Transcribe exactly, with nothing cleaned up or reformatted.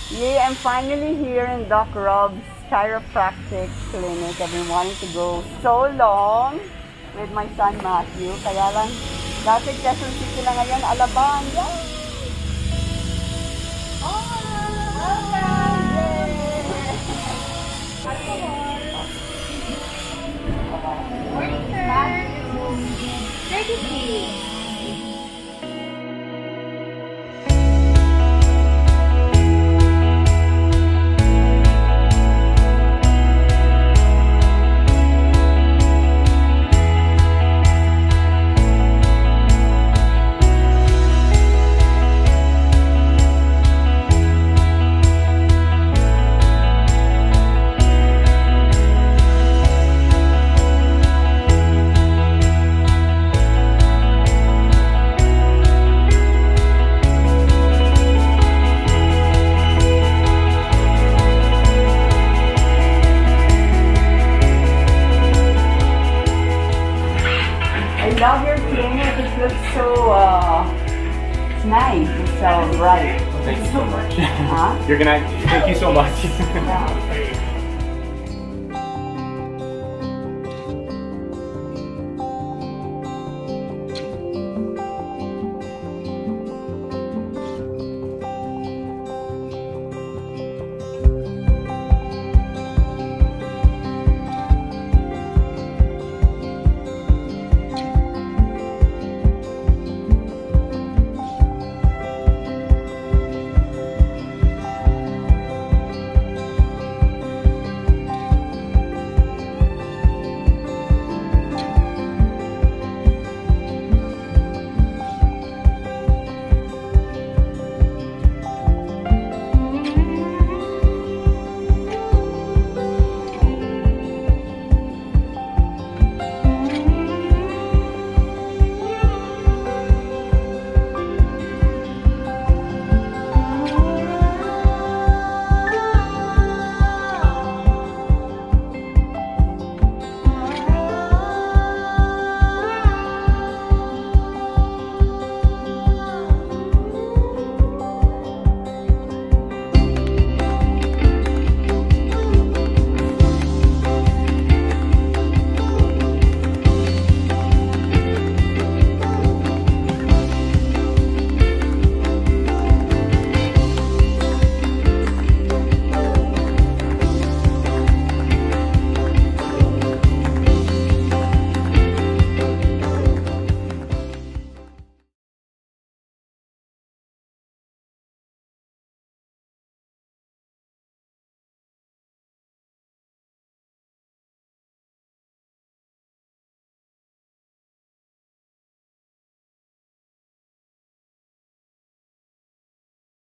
Yeah, I'm finally here in Doc Rob's chiropractic clinic. I've been wanting to go so long with my son Matthew. Kaya lang, dati Quezon City lang ngayon, Alabang. Yay! Oh! Morning, sir. thirty-three. I love your clinic. It looks so uh, it's nice. It's so bright. Thank you so much. Huh? You're gonna. Thank you so much. Yeah.